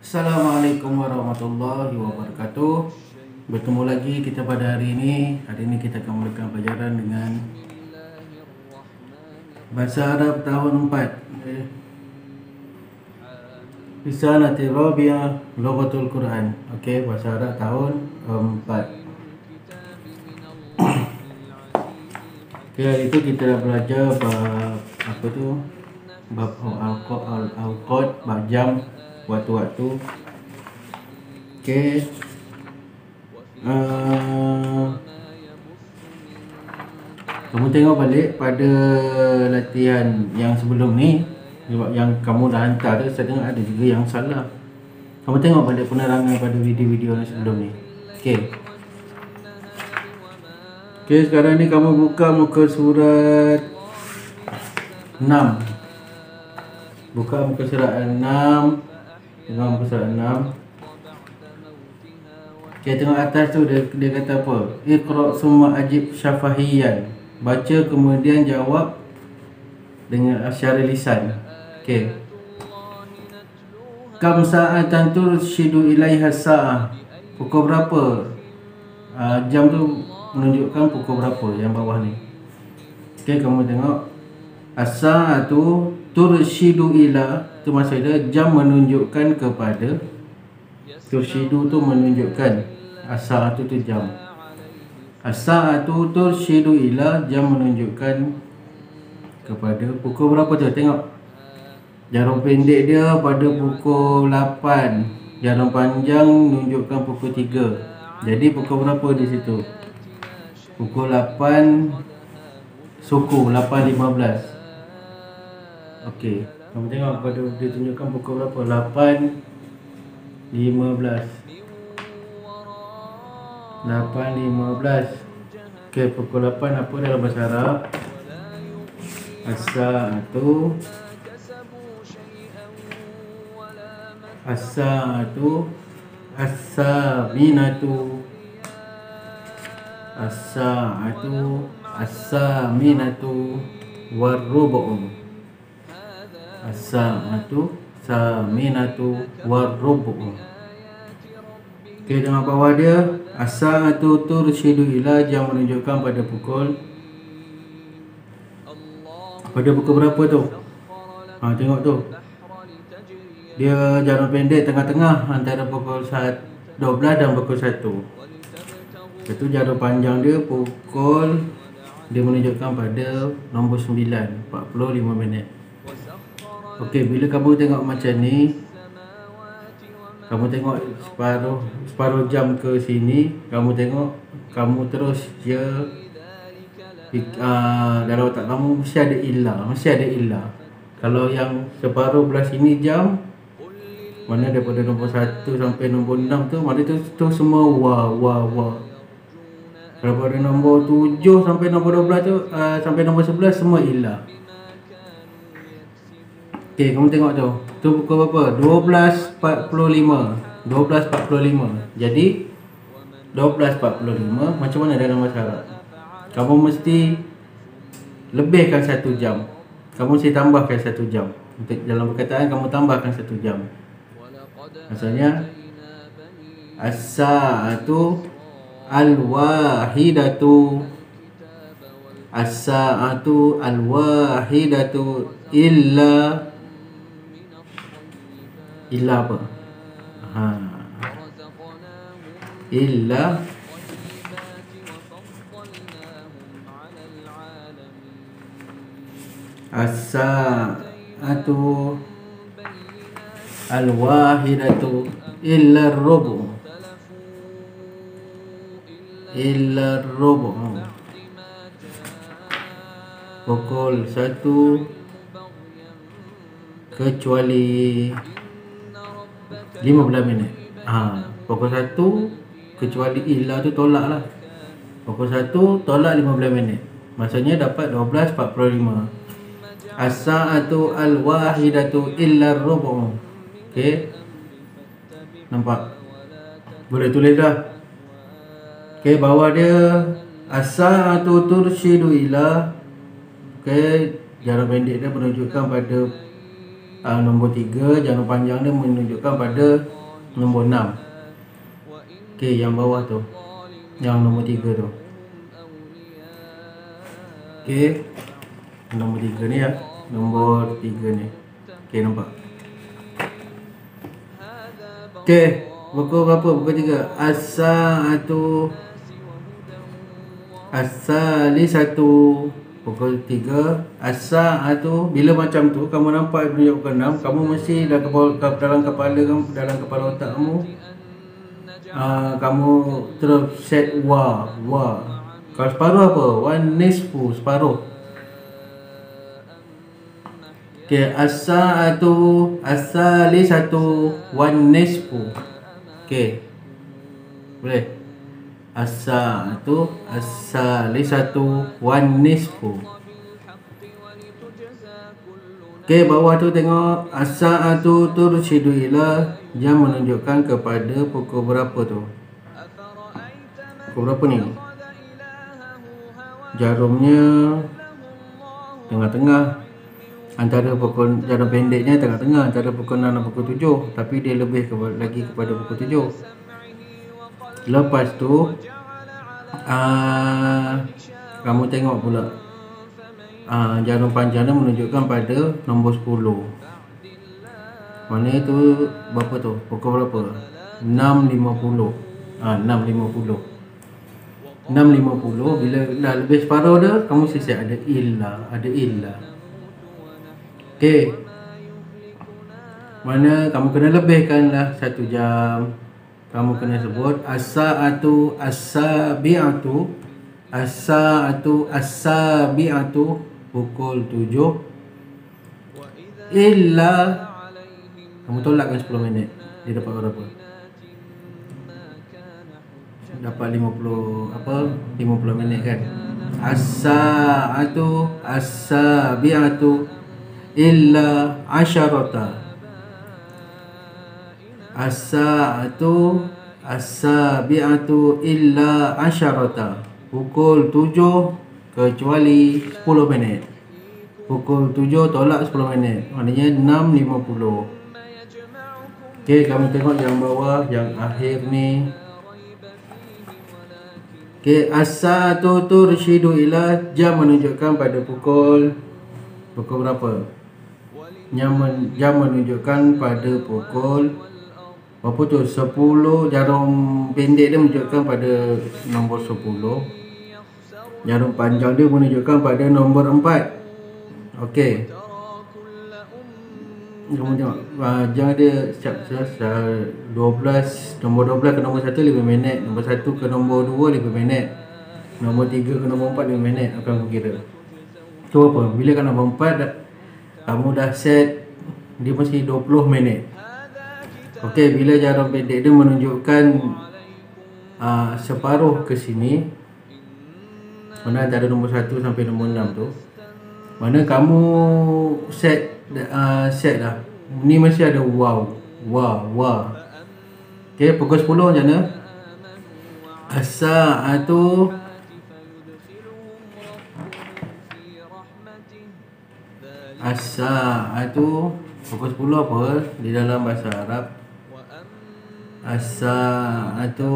Assalamualaikum warahmatullahi wabarakatuh. Bertemu lagi kita pada hari ini. Hari ini kita akan mulakan pelajaran dengan Bahasa Arab tahun 4, Risalati Rabi'ah Lughatul Quran. Okey, Bahasa Arab tahun 4. Okey, hari itu kita dah belajar bab apa tu? Bab al-awqat, bab jam, waktu-waktu. Okey. Kamu tengok balik pada latihan yang sebelum ni, yang kamu dah hantar tu, saya tengok ada juga yang salah. Kamu tengok balik penerangan pada video-video yang sebelum ni. Okey. Okey, sekarang ni kamu buka muka surat 6. Buka muka surat 6. Tengok muka surat 6. Okey, tengok atas tu dia kata apa? Iqra' summa ajib syafahiyan. Baca kemudian jawab dengan secara lisan. Okey. Kam sa'atan turshidu ilaiha sa'ah. Pukul berapa? Jam tu menunjukkan pukul berapa yang bawah ni. Okey, kamu tengok as-sa'atu turshidu ila, tu maksudnya jam menunjukkan kepada. Turshidu tu menunjukkan, as-sa'atu tu jam. As-sa'atu turshidu ila, jam menunjukkan kepada pukul berapa tu. Tengok jarum pendek dia pada pukul 8, jarum panjang menunjukkan pukul 3. Jadi pukul berapa di situ? Pukul 8 suku, 8.15. Okey, kamu tengok pada dia tunjukkan pukul berapa? 8.15. Okey, pukul 8 apa dalam bahasa Arab? As-sa'atu as-saminatu as-saminatu war-rubu'. As-sa'atu saminatu war-rubu'. Okey, dengan bawah dia as-sa'atu turshidu ila, jam menunjukkan pada pukul berapa tu? Tengok tu. Dia jarum pendek tengah-tengah antara pukul 12 dan pukul 1. Itu jarum panjang dia dia menunjukkan pada nombor 9, 45 minit. Okey, bila kamu tengok macam ni, kamu tengok separuh jam ke sini, kamu tengok, kamu terus je dalam otak kamu mesti ada ilah. Kalau yang separuh belah sini jam, mana daripada nombor 1 sampai nombor 6 tu, mana tu semua wa. Kalau pada nombor 7 sampai nombor 12 tu, sampai nombor 11 semua ilah. Okey, kamu tengok tu. Tu pukul berapa? 12.45. Jadi 12.45 macam mana dalam bahasa Arab? Kamu mesti lebihkan 1 jam. Kamu mesti tambahkan 1 jam. Untuk dalam perkataan kamu tambahkan 1 jam. Maksudnya as-sa'atu al-wahidatu. As-sa'atu al-wahidatu illa apa? Illa as-sa'atu al-wahidatu illa ar-rubu'. Pukul 1 kecuali 15 minit. Pukul 1 kecuali ilah tu tolak lah. Pukul 1 tolak 15 minit. Maksudnya dapat 12.45. As-sa'atu al-wahidatu illa ar-rubu'. Okey. Nampak? Boleh tulis dah. Okey, bawah dia as-sa'atu turshidu ila. Okey, jarum pendek dia menunjukkan pada Nombor 3 jarum panjang dia menunjukkan pada nombor 6. Okey, yang bawah tu, yang nombor 3 tu. Okey, nombor 3 ni ya, nombor 3 ni. Okey, nampak. Okey, pukul berapa? Pukul 3. As-salisatu pukul 3. As-sa'atu, bila macam tu kamu nampak menunjuk pukul 6, kamu mesti dalam kepala kamu, dalam kepala otak kamu, kamu terus set wa. Kalau separuh apa? Wan nisfu, separuh. Okey, as-salisatu wan nisfu. Okey, boleh. As-salisatu wan nisfu. Okey, bawah tu tengok as-sa'atu turshidu ila, jam menunjukkan kepada pukul berapa tu. Pukul berapa ni? Jarumnya tengah-tengah. Antara pukul, jarum pendeknya tengah-tengah antara pukul 6 dan pukul 7, tapi dia lebih lagi kepada pukul 7. Lepas tu kamu tengok pula jarum panjang dia menunjukkan pada nombor 10. Mana itu berapa tu? Pukul berapa? 6.50. 6.50. 6.50. Bila dah lebih separuh dah, kamu siap ada illa. Okey, mana kamu kena lebihkan lah 1 jam. Kamu kena sebut as-sa'atu as-sabi'atu, as-sa'atu as-sabi'atu, pukul 7 illa, kamu tolakkan 10 minit, dia dapat berapa? Dapat 50 minit kan. As-sa'atu as-sabi'atu illa asyarata. As-sa'atu as-sabi'atu illa asyarata, pukul 7 kecuali 10 minit. Pukul 7 tolak 10 minit, maknanya 6.50. Okey, kamu tengok yang bawah, yang akhir ni. Okey, as-sa'atu turshidu ila, jam menunjukkan pada pukul berapa? Jam menunjukkan pada pukul berapa tu? 10. Jarum pendek dia menunjukkan pada nombor 10. Jarum panjang dia menunjukkan pada nombor 4. Okey, kamu tengok jam dia setiap 12, nombor 12 ke nombor 1 5 minit, nombor 1 ke nombor 2 5 minit, nombor 3 ke nombor 4 5 minit akan kira. Tu apa? Bila kan nombor 4 kamu dah set, dia mesti 20 minit. Okey, bila jarum pendek dia menunjukkan separuh ke sini, mana antara nombor 1 sampai nombor 6 tu, mana kamu set dah. Ni mesti ada wow. Okey, pukul 10 macam mana? As-sa'atu pukul 10 apa di dalam bahasa Arab? As-sa'atu,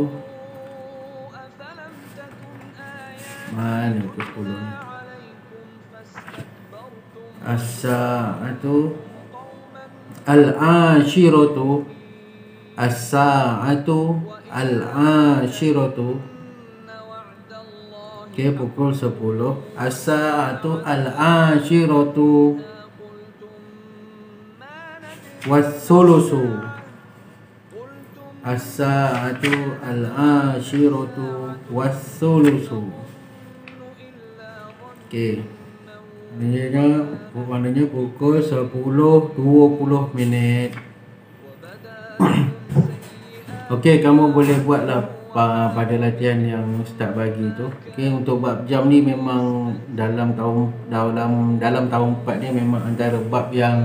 mana pukul 10 ni? As-sa'atu al-ashiratu, as-sa'atu al-ashiratu. Okey, pukul 10. As-sa'atu al-ashiratu was-sulusu. As-sa'atu al-ashiratu was-sulusu. Okey, maknanya pukul 10.20 minit. Okey, kamu boleh buatlah pada latihan yang Ustaz bagi tu. Okey, untuk bab jam ni memang dalam tahun 4 ni memang antara bab yang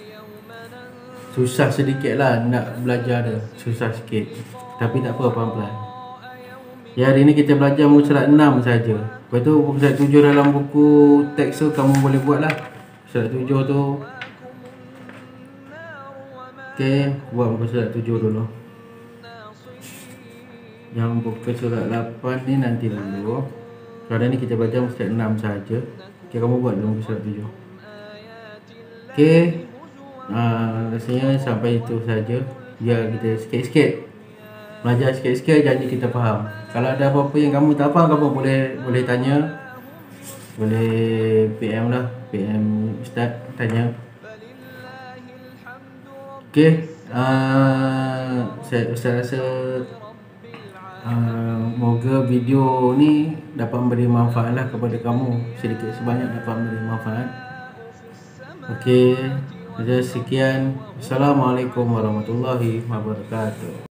susah sedikit lah nak belajar dia. Susah sikit, tapi tak apa, pelan-pelan. Ya, hari ni kita belajar muka surat 6 saja. Lepas tu muka surat 7 dalam buku teks tu kamu boleh buat lah. Surat 7 tu Okey, buat muka surat 7 dulu. Yang buka surat 8 ni nanti dulu. Sekarang ni kita baca muka surat 6 saja. Okey, kamu buat dulu muka surat 7. Okey. Rasanya sampai itu saja. Biar kita sikit-sikit belajar sikit-sikit, janji kita faham. Kalau ada apa-apa yang kamu tak faham, kamu boleh tanya. Boleh PM lah, PM Ustaz tanya. Okey, saya rasa moga video ni dapat memberi manfaat lah kepada kamu. Sedikit sebanyak dapat memberi manfaat. Okey, sekian. Assalamualaikum warahmatullahi wabarakatuh.